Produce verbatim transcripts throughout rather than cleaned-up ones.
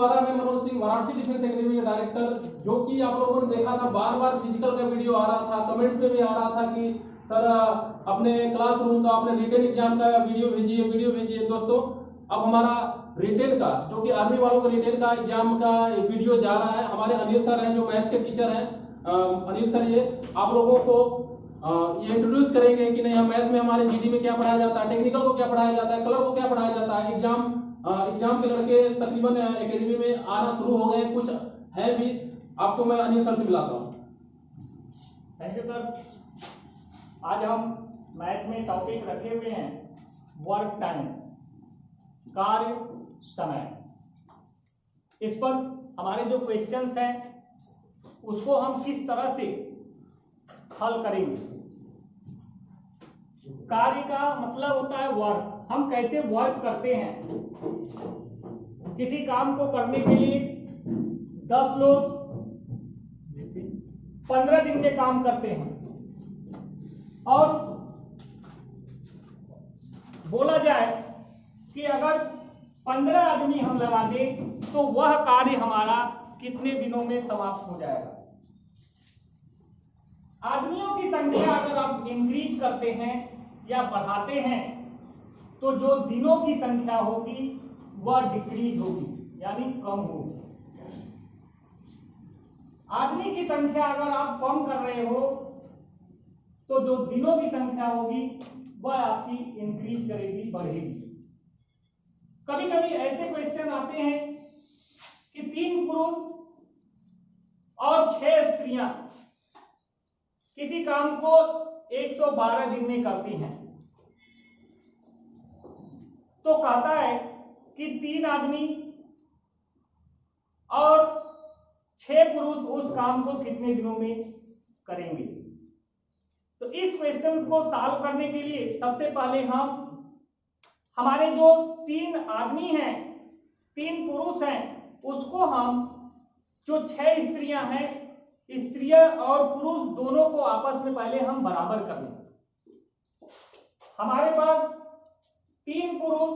द्वारा मैं Manoj Singh, Varanasi defence academy का डायरेक्टर, जो कि आप लोगों ने देखा था बार बार फिजिकल का वीडियो आ रहा था, कमेंट्स में भी आ रहा था कि सर अपने क्लासरूम का, अपने रिटेन एग्जाम का वीडियो भेजिए वीडियो भेजिए। दोस्तों अब हमारा रिटेन का, जो कि आर्मी वालों को रिटेन का एग्जाम का वीडियो जा रहा है। हमारे अनिल सर हैं जो मैथ्स के टीचर हैं, अनिल सर ये आप लोगों को ये इंट्रोड्यूस करेंगे कि नहीं मैथ में हमारे जीडी में क्या पढ़ाया जाता है, टेक्निकल को क्या पढ़ाया जाता है, कलर को क्या पढ़ाया जाता है। एग्जाम एग्जाम के लड़के तकरीबन एकेडमी में आना शुरू हो गए, कुछ है भी। आपको मैं अनिल सर से मिलाता हूँ। Thank you sir. आज हम मैथ में टॉपिक रखे हुए हैं वर्क टाइम, कार्य समय। इस पर हमारे जो क्वेश्चंस हैं उसको हम किस तरह से हल करेंगे। कार्य का मतलब होता है वर्क, हम कैसे वर्क करते हैं। किसी काम को करने के लिए दस लोग पंद्रह दिन में काम करते हैं और बोला जाए कि अगर पंद्रह आदमी हम लगा दें तो वह कार्य हमारा कितने दिनों में समाप्त हो जाएगा। आदमियों की संख्या अगर आप इंक्रीज करते हैं या बढ़ाते हैं तो जो दिनों की संख्या होगी वह डिक्रीज होगी, यानी कम होगी। आदमी की संख्या अगर आप कम कर रहे हो तो जो दिनों की संख्या होगी वह आपकी इंक्रीज करेगी, बढ़ेगी। कभी कभी ऐसे क्वेश्चन आते हैं कि तीन पुरुष और छह स्त्रियां किसी काम को एक सौ बारह दिन में करती हैं, तो कहता है कि तीन आदमी और छह पुरुष उस काम को कितने दिनों में करेंगे। तो इस क्वेश्चन को सॉल्व करने के लिए सबसे पहले हम हमारे जो तीन आदमी हैं, तीन पुरुष हैं, उसको हम जो छह स्त्रियां हैं, स्त्रियां और पुरुष दोनों को आपस में पहले हम बराबर कर लें। हमारे पास तीन पुरुष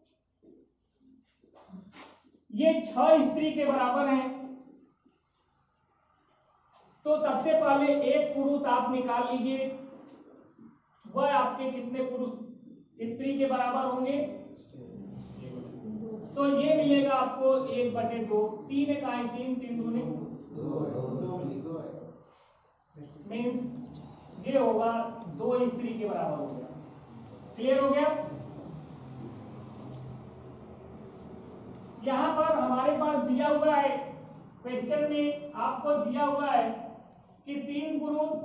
ये छह स्त्री के बराबर हैं, तो सबसे पहले एक पुरुष आप निकाल लीजिए, वह आपके कितने पुरुष स्त्री के बराबर होंगे। तो ये मिलेगा आपको एक बटे दो, तीन एक आए तीन, तीन दूनी मीन्स ये होगा दो स्त्री के बराबर हो गया। क्लियर हो गया। यहां पर हमारे पास दिया हुआ है, क्वेश्चन में आपको दिया हुआ है कि तीन पुरुष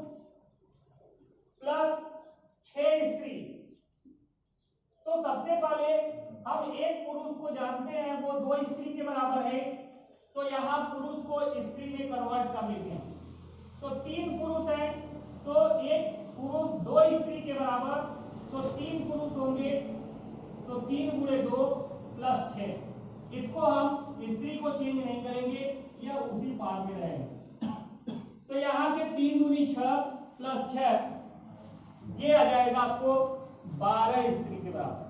प्लस छह स्त्री। तो सबसे पहले हम एक पुरुष को जानते हैं वो दो स्त्री के बराबर है, तो यहाँ पुरुष को स्त्री में कन्वर्ट कर लेते हैं। तो तीन पुरुष हैं तो एक पुरुष दो स्त्री के बराबर, तो तीन पुरुष होंगे तो तीन गुणे दो प्लस छह। इसको हम स्त्री को चेंज नहीं करेंगे, यह उसी पार्ट में रहेगा। तो यहाँ से तीन दूनी छह प्लस छह, ये आ जाएगा आपको बारह स्त्री के बराबर।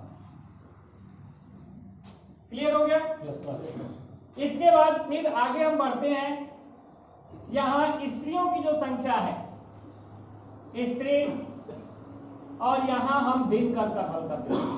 क्लियर हो गया। Yes sir. इसके बाद फिर आगे हम बढ़ते हैं। यहाँ स्त्रियों की जो संख्या है स्त्री, और यहाँ हम दिन कर कर हल करते हैं।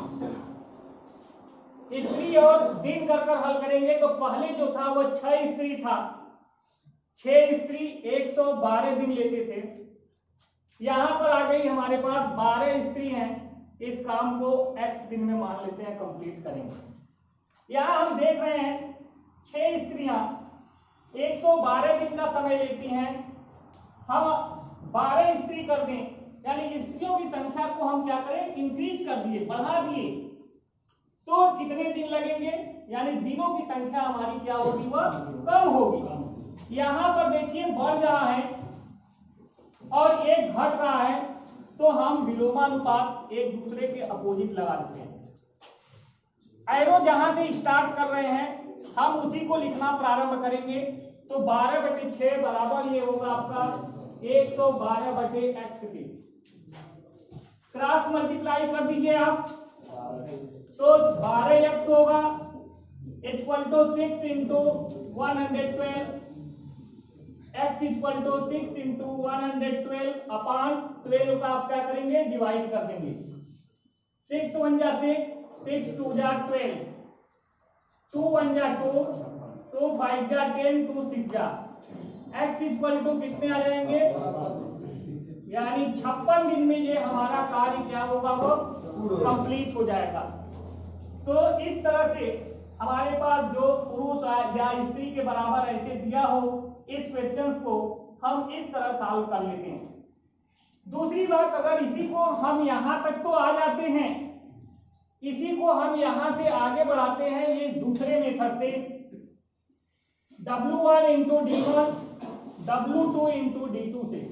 स्त्री और दिन कर कर हल करेंगे तो पहले जो था वो छह स्त्री था, छह स्त्री एक सौ बारह दिन लेते थे। यहाँ पर आ गई हमारे पास बारह स्त्री हैं, इस काम को एक्स दिन में मान लेते हैं कंप्लीट करेंगे। यहाँ हम देख रहे हैं छह स्त्रियां एक सौ बारह दिन का समय लेती हैं, हम बारह स्त्री कर दें, यानी स्त्रियों की संख्या को हम क्या करें, इंक्रीज कर दिए, बढ़ा दिए, तो कितने दिन लगेंगे, यानी दिनों की संख्या हमारी क्या होगी, वह कम होगी। यहाँ पर देखिए बढ़ रहा है और एक घट रहा है, तो हम विलोमानुपात एक दूसरे के अपोजिट लगा देते हैं। एरो जहां से स्टार्ट कर रहे हैं हम उसी को लिखना प्रारंभ करेंगे। तो बारह बटे छह बराबर ये होगा आपका एक सौ बारह बटे एक्स के। क्रॉस मल्टीप्लाई कर दीजिए आप, तो बारह एक्स होगा equal to six into one hundred twelve, x equal to six into one hundred twelve upon twelve का आप क्या करेंगे, डिवाइड कर देंगे। सिक्स वन जा सिक्स, सिक्स टू जा ट्वेल्व, टू वन जा टू, टू फाइव जा टेन, टू सिक्स जा, x इक्वल टू कितने आ जाएंगे, यानी छप्पन दिन में ये हमारा कार्य क्या होगा, वो कंप्लीट हो जाएगा। तो इस तरह से हमारे पास जो पुरुष या स्त्री के बराबर ऐसे दिया हो, इस क्वेश्चंस को हम इस तरह सॉल्व कर लेते हैं। दूसरी बात, अगर इसी को हम यहां तक तो आ जाते हैं, इसी को हम यहां से आगे बढ़ाते हैं ये दूसरे मेथड से, W one into D one, W two into D two से।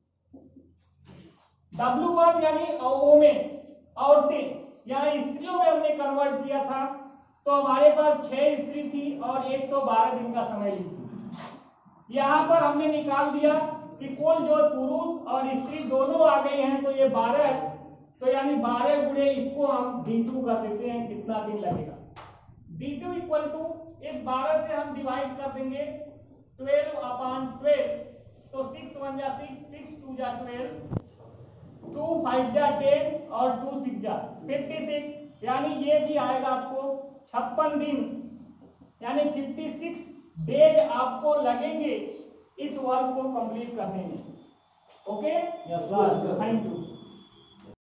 डब्ल्यू वन यानी वोमेन, औरतें, यहाँ स्त्रियों में हमने कन्वर्ट किया था, तो हमारे पास छह स्त्री थी और एक सौ बारह दिन का समय ली थी। यहाँ पर हमने निकाल दिया कि कुल जो पुरुष और स्त्री दोनों आ गए हैं, तो ये बारह, तो यानी बारह गुणे इसको हम डी टू कर देते हैं, कितना दिन लगेगा। डी टू इक्वल टू इस बारह से हम डिवाइड कर देंगे ट्वेल्व अपॉन ट्वेल्व, तो सिक्स वन जा सिक्स, सिक्स टू जा ट्वेल्व, टू फाइव जा टेन और टू सिक्स जा फिफ्टी सिक्स, यानी ये भी आएगा आपको छप्पन दिन, यानी फिफ्टी सिक्स डेज आपको लगेंगे इस वर्क को कंप्लीट करने में। Okay, thank you.